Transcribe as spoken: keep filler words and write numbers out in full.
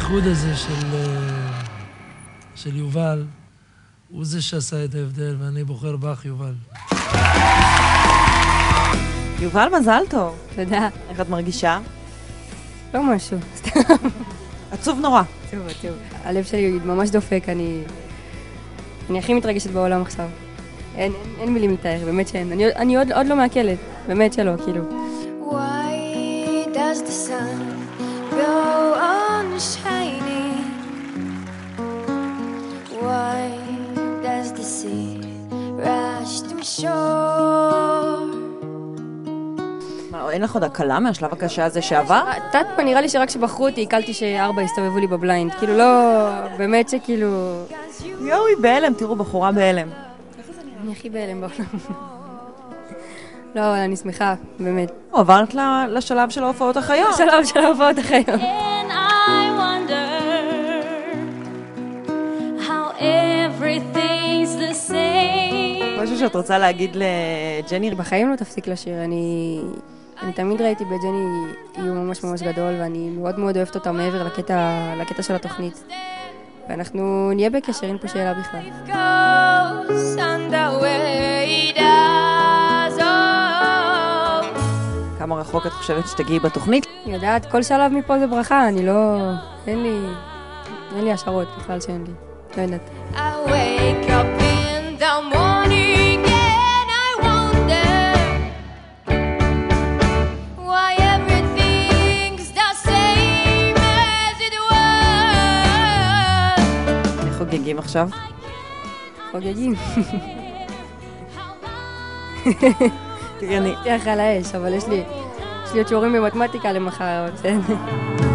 האיחוד הזה של, של יובל, הוא זה שעשה את ההבדל, ואני בוחר בך, יובל. יובל, מזל טוב. תודה. איך את מרגישה? לא משהו, סתם. עצוב נורא. עצוב, עצוב. הלב שלי ממש דופק, אני... אני הכי מתרגשת בעולם עכשיו. אין, אין, אין מילים לתאר, באמת שאין. אני, אני עוד, עוד לא מעכלת, באמת שלא, כאילו. Why does the sun go on shining? Why does the sea rush to shore? מה, אין לך עוד הקלה מהשלב הקשה הזה שעבר? תת מה, נראה לי שרק שבחרו אותי, הקלתי שארבע הסתובבו לי בבליינד. כאילו לא, באמת שכאילו... יואו, היא בהלם, תראו, בחורה בהלם. אני הכי בהלם בעולם. לא, אבל אני שמחה, באמת. עברת לשלב של ההופעות החיות. שלב של ההופעות החיות. And I wonder how everything's the same. משהו שאת רוצה להגיד לג'ני? בחיים לא תפסיק לשיר, אני... אני תמיד ראיתי בג'ני איום ממש ממש גדול, ואני מאוד מאוד אוהבת אותה מעבר לקטע, לקטע של התוכנית. ואנחנו נהיה בקשר, אין פה שאלה בכלל. Goes under where it does, oh. כמה רחוק את חושבת שתגיעי בתוכנית? אני יודעת, כל שלב מפה זה ברכה, אני לא... אין לי... אין לי השערות בכלל שאין לי. לא יודעת. I wake up in the morning and I wonder why everything's the same as it was. איך חוגגים עכשיו? חוגגים. תראי, אני... תהיה על האש, אבל יש לי... יש לי עוד שיעורים במתמטיקה למחר, בסדר.